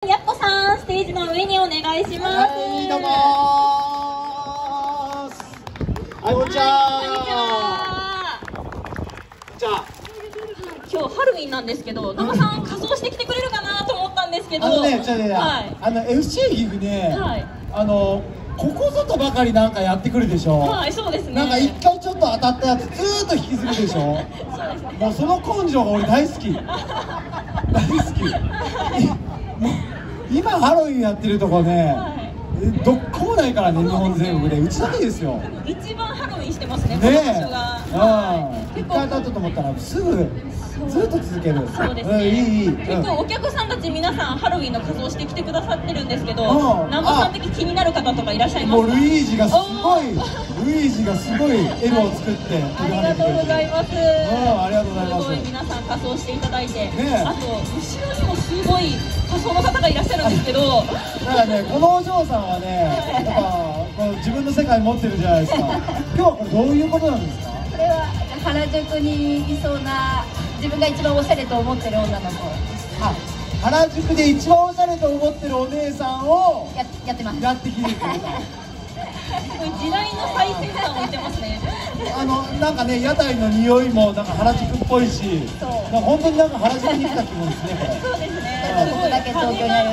やっこさん、ステージの上にお願いします。 はい、どうもーす。はい、こんにちは。じゃあ、 今日ハロウィンなんですけど、生さん仮装してきてくれるかなと思ったんですけど。 FC 岐阜ね、 はい、 ここぞとばかりなんかやってくるでしょ。 はい、そうですね。 なんか一回ちょっと当たったやつずーっと引きずるでしょ。 そうですね。 もうその根性が俺大好き。大好き。もう今ハロウィンやってるとこね、どっこもないからね、日本全国でうちだけですよ。 一番ハロウィンしてますね、この場所が。 一回当たったと思ったらすぐずっと続ける。 そうですね。 いい。 結構お客さんたち皆さんハロウィンの仮装してきてくださってるんですけど、南波さん的気になる方とかいらっしゃいますか？ もうルイージがすごい絵を作ってありがとうございます。 ありがとうございます。 すごい皆さん仮装していただいて、あと後ろにもすごい仮装の方がいらっしゃるんですけど、 だからね、このお嬢さんはね、やっぱこの自分の世界持ってるじゃないですか。今日はこれどういうことなんですか？ これは原宿にいそうな自分が一番おしゃれと思ってる女の子。 原宿で一番おしゃれと思ってるお姉さんをやってます。 やってきてるってこと。 時代の最先端を言ってますね。 なんかね、屋台の匂いもなんか原宿っぽいし、本当になんか原宿に来た気分ですね、これ。 そうですね。 ちょっとだけ東京にあります。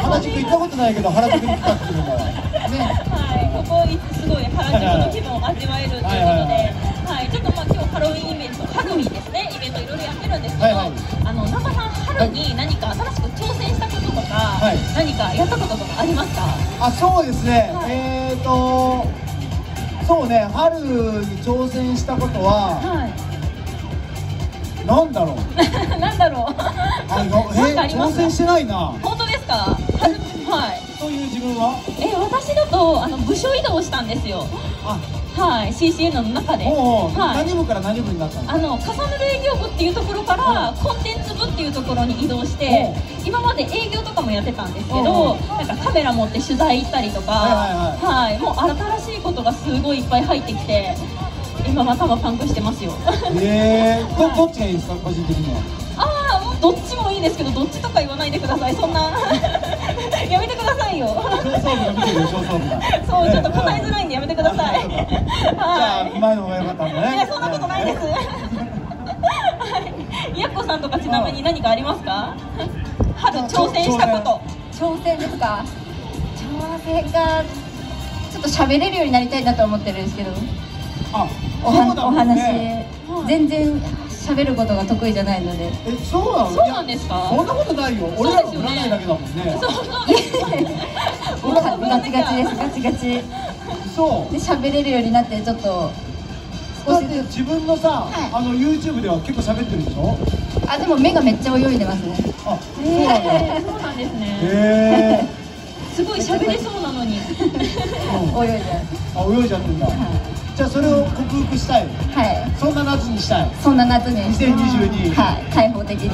原宿行ったことないけど、原宿に来た気分だわ。ね。 はい、ここすごい原宿の気分を味わえるということで、はい、ちょっとまあ今日ハロウィンイベント、ハロウィンですね、イベントいろいろやってるんですけど、南波さんハロに何か新しく挑戦したこととか、何かやったこととかありますか？ そうですね。そうね、春に挑戦したことは、なんだろう。 なんだろう。 挑戦してないな。 本当ですか？はい。 そういう自分は？ 私だと部署移動したんですよ。はい、CCN の中で。 何部から何部になったの？ 重ねる営業部っていうところからコンテンツ部っていうところに移動して、今まで営業とかもやってたんですけど、なんかカメラ持って取材行ったりとか、はい、もう新しいことがすごいいっぱい入ってきて、今またはパンクしてますよ。 どっちがいいですか、個人的には？ もうどっちもいいですけど、どっちとか言わないでください。そんなやめてくださいよ。 上層部が見てるよ、上層部が。 そう、ちょっと答えづらいんでやめてください。 じゃあ前の方が良かったんだね。 いや、そんなことないです。やっこさんとかちなみに何かありますか？春挑戦したこと。 挑戦ですか？挑戦がちょっと喋れるようになりたいなと思ってるんですけど、お話全然喋ることが得意じゃないので。 そうなの？ そうなんですか？ そんなことないよ。俺らが振らないだけだもんね。 ガチガチです、ガチガチ。 そう。 で喋れるようになってちょっと。 だって自分のさ、YouTube では結構喋ってるでしょ？ でも目がめっちゃ泳いでますね。 そうなんですね。すごい喋れそうなのに。泳いじゃう。泳いじゃってんだ。じゃあそれを克服したい。そんな夏にしたい。 そんな夏に。 2022。 開放的に。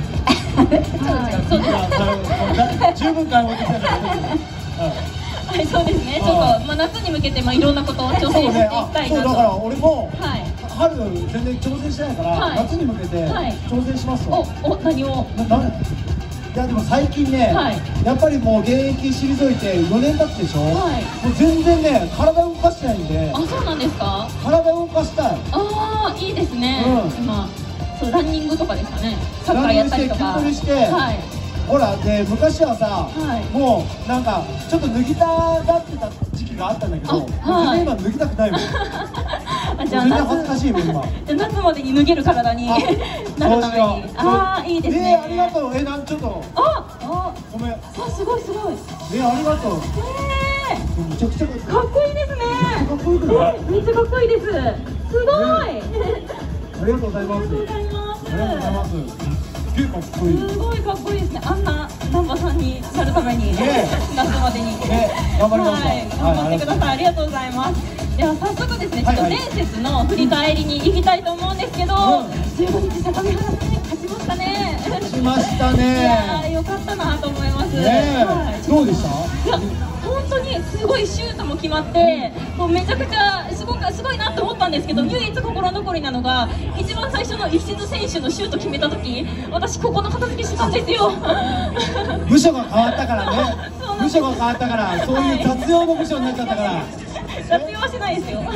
十分開放的だから。 はい、そうですね。ちょっと夏に向けていろんなことを挑戦していきたいなと。 だから俺も春全然挑戦してないから夏に向けて挑戦しますわ。 何を？ いやでも最近ね、やっぱりもう現役退いて4年経つでしょ。もう全然ね、体動かしてないんで。 そうなんですか？ 体動かしたい。 いいですね。今そうランニングとかですかね。サッカーやったりとか。 筋トレして。ほらで昔はさ、もうなんかちょっと脱ぎたがってた時期があったんだけど、全然今脱ぎたくないもん。 じゃあ全然恥ずかしいもん今。 夏までに脱げる体になるために。いいですね。 ありがとう。ちょっと。ごめん。 すごいすごい。 ありがとう。めちゃくちゃかっこいいですね。 かっこいいくない？ めっちゃかっこいいです。すごい。 ありがとうございます。ありがとうございます。結構かっこいい。 すごいかっこいいですね。あんな南波さんになるために夏までに頑張ります。 頑張ってください。ありがとうございます。では早速ですね、ちょっと前節の振り返りに行きたいと思うんですけど、15日相模原戦勝ちましたね。 勝ちましたね。 良かったなと思います。 どうでした？ いや本当にすごいシュートも決まって、 もうめちゃくちゃすごいなと思ったんですけど、唯一心残りなのが一番最初の石津選手のシュート決めた時、私ここの片付けしたんですよ。 部署が変わったからね。部署が変わったから、そういう雑用の部署になっちゃったから。 雑用はしないですよ。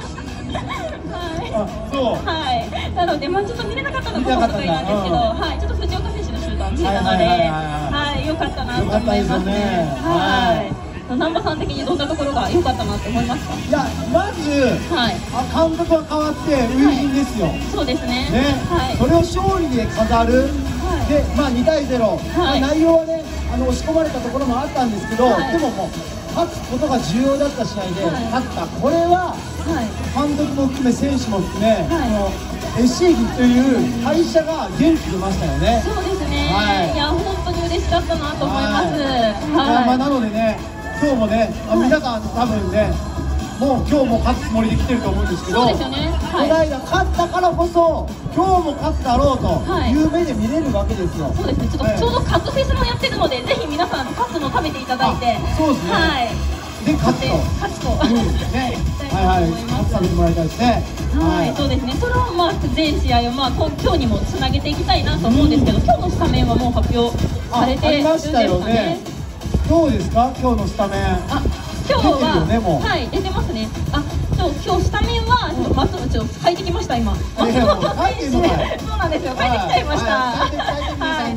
あ、そう。 はい。なので、まあちょっと見れなかったのが得意なんですけど、はい。ちょっと藤岡選手のシュートは見れたので、はい、良かったなと思います。はい。南波さん的にどんなところが良かったなって思いますか？ いや、まず、はい、監督が変わって初陣ですよ。 そうですね。 はい。それを勝利で飾る。で、まあ2対0。内容はね、押し込まれたところもあったんですけど、でももう勝つことが重要だった試合で勝った。これは監督も含め選手も含め、SC ギという会社が元気出ましたよね。 そうですね。いや、本当に嬉しかったなと思います。 まあなのでね、今日もね、皆さん多分ね、もう今日も勝つつもりで来てると思うんですけど、この間勝ったからこそ今日も勝つだろうという目で見れるわけですよ。 そうですね。ちょうどカツフェスもやってるので、ぜひ皆さんカツも食べていただいて、 そうですね。で勝つとね、勝つ食べてもらいたいですね。 はい、そうですね。それをまあ全試合をまあ今日にもつなげていきたいなと思うんですけど、今日のスタメンはもう発表されてるんですかね。 どうですか、今日のスタメン。 今日ははい出てますね。今日スタメンは松本ちょっと書いてきました今。松本選手、そうなんですよ。書いてきちゃいました。はい、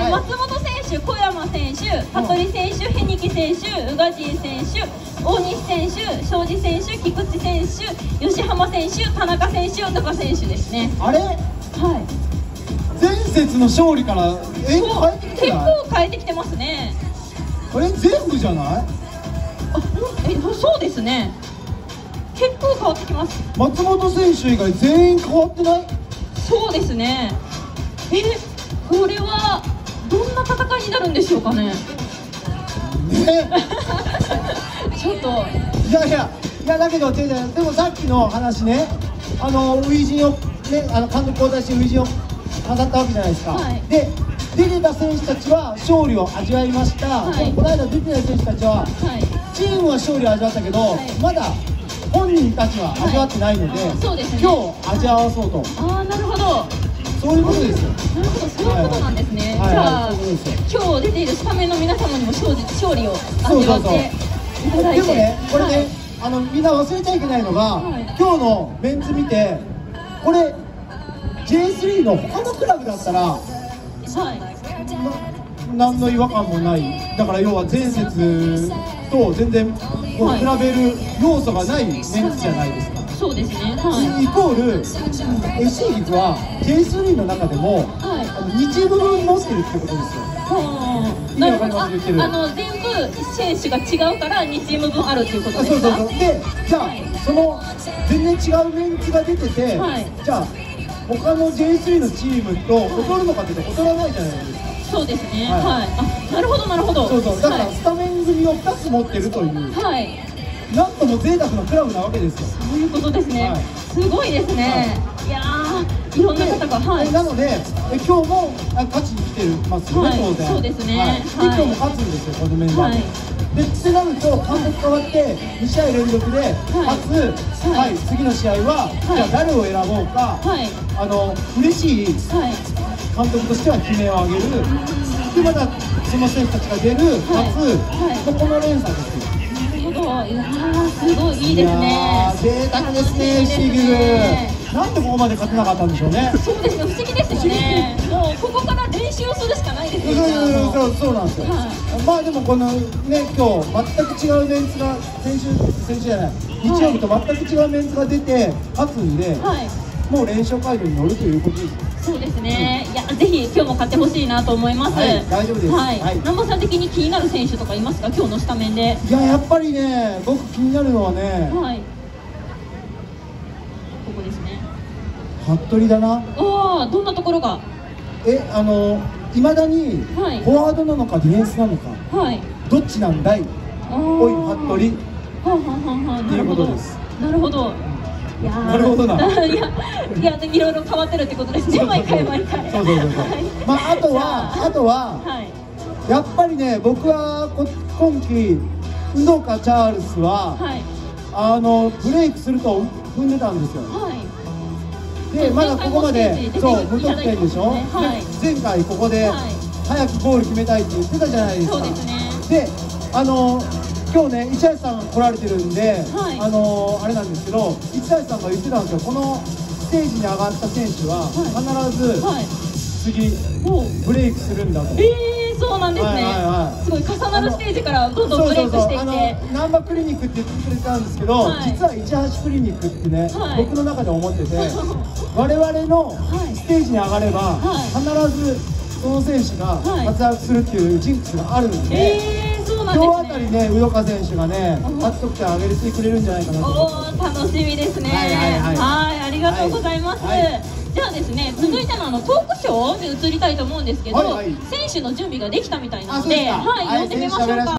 松本選手、小山選手、羽鳥選手、ヘニキ選手、宇賀神選手、大西選手、庄司選手、菊池選手、吉浜選手、田中選手、高選手ですね。 あれ？はい。前節の勝利から変えてきてない？ 結構変えてきてますね。 これ全部じゃない？ そうですね。結構変わってきます。 松本選手以外全員変わってない？ そうですね。これはどんな戦いになるんでしょうかね。ちょっといやだけどでもさっきの話ね、初陣をね、監督交代して初陣を飾ったわけじゃないですか。で出てた選手たちは勝利を味わいました。この間出てない選手たちは、チームは勝利を味わったけど、まだ本人たちは味わってないので、今日味わわそうと。 なるほど。 そういうことですよ。 なるほど、そういうことなんですね。じゃあ今日出ているスタメンの皆様にも勝利を味わっていただいて。 でもね、これね、みんな忘れちゃいけないのが、今日のメンツ見て、これ J3 の他のクラブだったら何の違和感もない。だから要は前節と全然こう比べる要素がないメンツじゃないですか。 そうですね。 イコール SC ギフは J3 の中でも2チーム分持ってるってことですよ。 なるほど。全部選手が違うから2チーム分あるっていうことですか。 そうで、じゃあその全然違うメンツが出てて、じゃあ他の J3 のチームと劣るのかっていうと劣らないじゃないですか。 そうですね。なるほどなるほど。 そうだからスタメン組を2つ持ってるという。なんとも贅沢なクラブなわけですよ。 そういうことですね。すごいですね。いやいろんな方がなので今日も勝ちに来てますよね、当然。 そうですね。 今日も勝つんですよ、このメンバーで。ってなると監督変わって2試合連続で初、次の試合はじゃあ誰を選ぼうか、嬉しい監督としては決めを上げる。でまたその選手たちが出る初、この連鎖ですよ。 いやすごいいいですね。 贅沢ですね、シギル。なんでここまで勝てなかったんでしょうね。 そうですね、不思議ですよね。もうここから練習をするしかないですよね。 そうなんですよ。まあでもこのね、今日全く違うメンツが先週じゃない、日曜日と全く違うメンツが出て勝つんで、もう連勝街道に乗るということです。 そうですね。いやぜひ今日も勝ってほしいなと思います。 大丈夫です。 南波さん的に気になる選手とかいますか、今日のスタメンで。 やっぱりね、僕気になるのはね、ここですね。 服部だな。 どんなところが。 いまだにフォワードなのかディフェンスなのか、どっちなんだい、おい服部っていうことです。 なるほど。 なるほどな。 いろいろ変わってるってことですね。毎回。 まああとはやっぱりね、僕は今季ウドかチャールズはブレイクすると踏んでたんですよ。 はい、 でまだここまでそう無得点でしょ、 はい、 前回ここで早くゴール決めたいって言ってたじゃないですか。 そうですね。 で今日ね市橋さん来られてるんで、 はい、 あれなんですけど市橋さんが言ってたんですよ。このステージに上がった選手は必ず次ブレイクするんだと。 そうなんですね。すごい重なるステージからどんどんブレイクしていって、ナンバクリニックって言ってくれたんですけど、実は市橋クリニックってね、僕の中で思ってて、我々のステージに上がれば必ずその選手が活躍するっていうジンクスがあるんで、今日あたりね、宇岡選手がね、初得点上げてくれるんじゃないかなと思ってます。 楽しみですね。はい、ありがとうございます。じゃあですね、続いてのトークショーに移りたいと思うんですけど、選手の準備ができたみたいなので、はい、呼んでみましょうか。